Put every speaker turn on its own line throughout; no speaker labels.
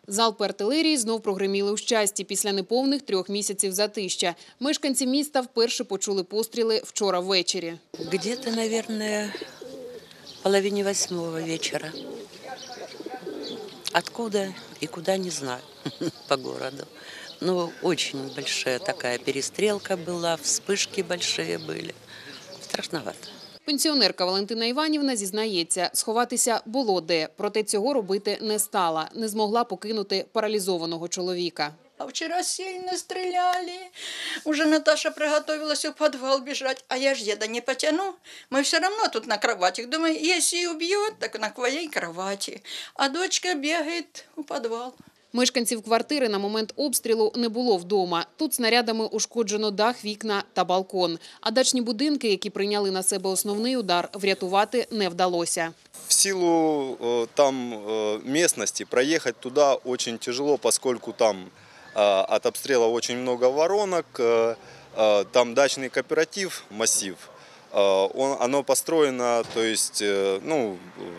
Залпи артилерії знов прогриміли у Щасті після неповних 3 місяців затища. Мешканці міста вперше почули постріли вчора ввечері.
Где-то, наверное, в половине 8 вечера. Откуда и куда, не знаю, по городу. Но очень большая такая перестрелка была, вспышки большие были. Страшновато.
Пенсіонерка Валентина Іванівна зізнається, сховатися було де, проте цього робити не стала, не змогла покинути паралізованого чоловіка.
А вчера сильно стреляли. Уже Наташа приготовилась в подвал бежать. А я ж деда не потяну. Мы все равно тут на кровати. Думаю, если убьет, так на твоей кровати. А дочка бегает в подвал.
Мешканців квартири на момент обстрілу не було вдома. Тут снарядами ушкоджено дах, вікна та балкон. А дачні будинки, які прийняли на себе основний удар, врятувати не вдалося.
В силу там местности проехать туда очень тяжело, поскольку там от обстрела очень много воронок, там дачный кооператив, массив, оно построено, то есть, ну,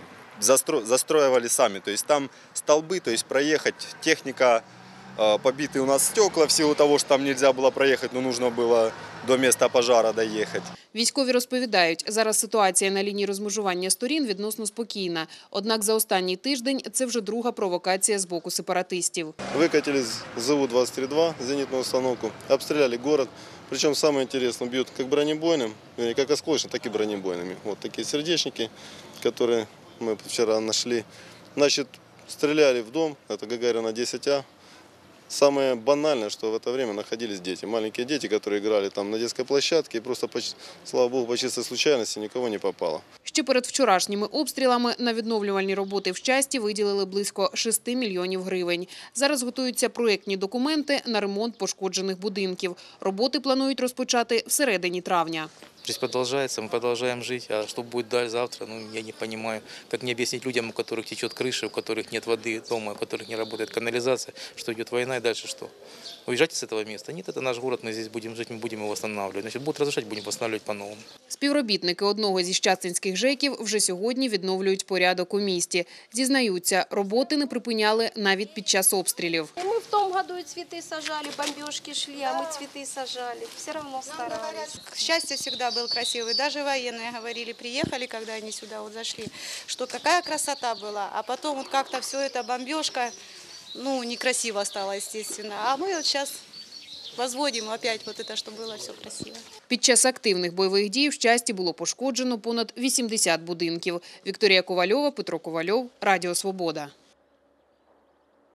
застроивали сами, то есть там столбы, то есть проехать, техника, побиты у нас стекла в силу того, что там нельзя было проехать, но нужно было до места пожара доехать.
Військові розповідають, зараз ситуація на лінії розмежування сторін відносно спокійна. Однак за останній тиждень це вже друга провокація з боку сепаратистів.
Выкатили с ЗУ-23-2, зенитную установку, обстреляли город. Причем самое интересное, бьют как бронебойным, как осколочным, так и бронебойными. Вот такие сердечники, которые мы вчера нашли. Значит, стреляли в дом, это Гагарина 10А. Самое банальное, что в это время находились дети. Маленькие дети, которые играли там на детской площадке. И просто, слава богу, по чистой случайности никого не попало.
Ще перед вчорашніми обстрілами на відновлювальні роботи в Щасті виділили близько 6 мільйонів гривень. Зараз готуються проєктні документи на ремонт пошкоджених будинків. Роботи планують розпочати всередині травня.
Жизнь продолжается, мы продолжаем жить, а что будет дальше завтра, я не понимаю. Как мне объяснить людям, у которых течет крыша, у которых нет воды дома, у которых не работает канализация, что идет война и дальше что? Уезжать с этого места? Нет, это наш город, мы здесь будем жить, мы будем его восстанавливать. Значит, будут разрушать, будем восстанавливать по-новому.
Співробітники одного зі щастинських ЖЕКів вже сьогодні відновлюють порядок у місті. Зізнаються, роботи не припиняли навіть під час обстрілів.
Мы в том году и цветы сажали, бомбежки шли, а мы цветы сажали. Все равно старались.
К счастью, всегда был красивый. Даже военные говорили, приехали, когда они сюда вот зашли, что какая красота была. А потом вот как-то все это бомбежка, ну, некрасиво стало, естественно. А мы вот сейчас возводим опять вот это, чтобы было все красиво.
Під час активних бойових дій в Щасті було пошкоджено понад 80 будинків. Вікторія Ковальова, Петро Ковальов, Радіо Свобода.